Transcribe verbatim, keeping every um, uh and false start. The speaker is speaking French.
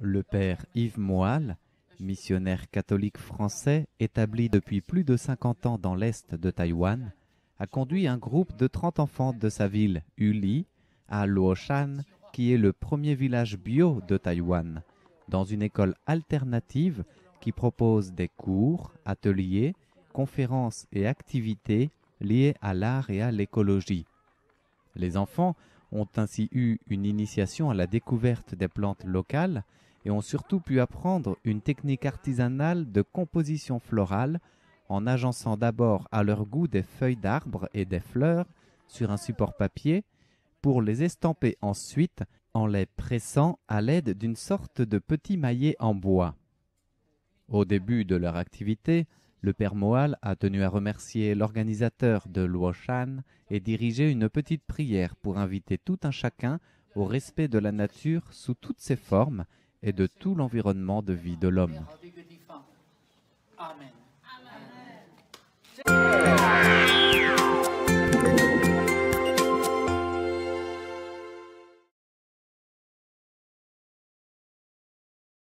Le père Yves Moal, missionnaire catholique français établi depuis plus de cinquante ans dans l'est de Taïwan, a conduit un groupe de trente enfants de sa ville Uli à Luoshan, qui est le premier village bio de Taïwan, dans une école alternative qui propose des cours, ateliers, conférences et activités liées à l'art et à l'écologie. Les enfants ont ainsi eu une initiation à la découverte des plantes locales et ont surtout pu apprendre une technique artisanale de composition florale en agençant d'abord à leur goût des feuilles d'arbres et des fleurs sur un support papier pour les estamper ensuite en les pressant à l'aide d'une sorte de petit maillet en bois. Au début de leur activité, le père Moal a tenu à remercier l'organisateur de Luoshan et diriger une petite prière pour inviter tout un chacun au respect de la nature sous toutes ses formes et de tout l'environnement de vie de l'homme. Amen.